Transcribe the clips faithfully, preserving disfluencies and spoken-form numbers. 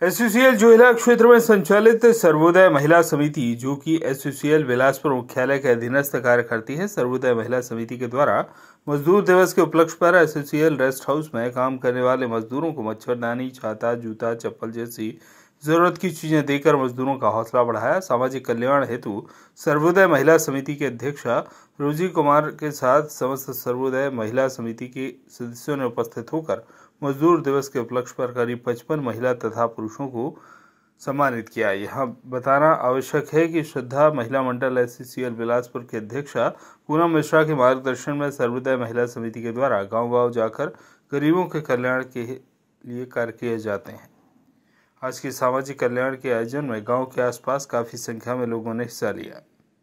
एसयूसीएल जोहिला क्षेत्र में संचालित सर्वोदय महिला समिति, जो कि एसयूसीएल बिलासपुर मुख्यालय के अधीनस्थ कार्य करती है, सर्वोदय महिला समिति के द्वारा मजदूर दिवस के उपलक्ष्य पर एसयूसीएल रेस्ट हाउस में काम करने वाले मजदूरों को मच्छरदानी, छाता, जूता, चप्पल जैसी जरूरत की चीजें देकर मजदूरों का हौसला बढ़ाया। सामाजिक कल्याण हेतु सर्वोदय महिला समिति के अध्यक्षा रोजी कुमार के साथ समस्त सर्वोदय महिला समिति के सदस्यों ने उपस्थित होकर मजदूर दिवस के उपलक्ष्य पर करीब पचपन महिला तथा पुरुषों को सम्मानित किया। यहाँ बताना आवश्यक है कि श्रद्धा महिला मंडल एसयूसीएल बिलासपुर के अध्यक्षा पूनम मिश्रा के मार्गदर्शन में सर्वोदय महिला समिति के द्वारा गांव-गांव जाकर गरीबों के कल्याण के लिए कार्य किए जाते हैं। आज के सामाजिक कल्याण के आयोजन में गांव के आसपास काफी संख्या में लोगों ने हिस्सा लिया।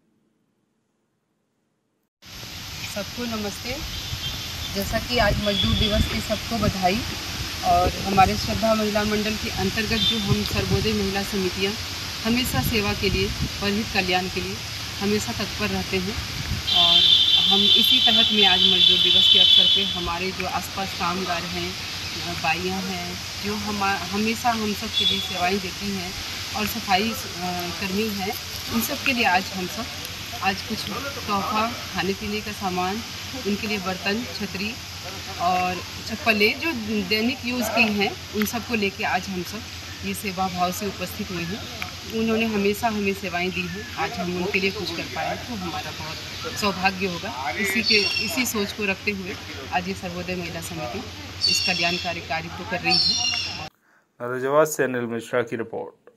सबको नमस्ते। जैसा कि आज मजदूर दिवस की सबको बधाई। और हमारे श्रद्धा महिला मंडल के अंतर्गत जो हम सर्वोदय महिला समितियां हमेशा सेवा के लिए, परहित कल्याण के लिए हमेशा तत्पर रहते हैं। और हम इसी तहत में आज मजदूर दिवस के अवसर पे हमारे जो आसपास कामगार हैं, बाइयाँ हैं, जो हम हमेशा हम सब के लिए सेवाएं देती हैं और सफाई कर्मी हैं, उन सब के लिए आज हम सब आज कुछ तोहफा, खाने पीने का सामान, उनके लिए बर्तन, छतरी और चप्पलें जो दैनिक यूज़ की हैं, उन सबको लेके आज हम सब ये सेवा भाव से उपस्थित हुए हैं। उन्होंने हमेशा हमें सेवाएं दी हैं, आज हम उनके लिए कुछ कर पाए तो हमारा बहुत सौभाग्य होगा। इसी के इसी सोच को रखते हुए आज ये सर्वोदय महिला समिति इस कल्याणकारी कार्य को कर रही है। नरजवाज से अनिल मिश्रा की रिपोर्ट।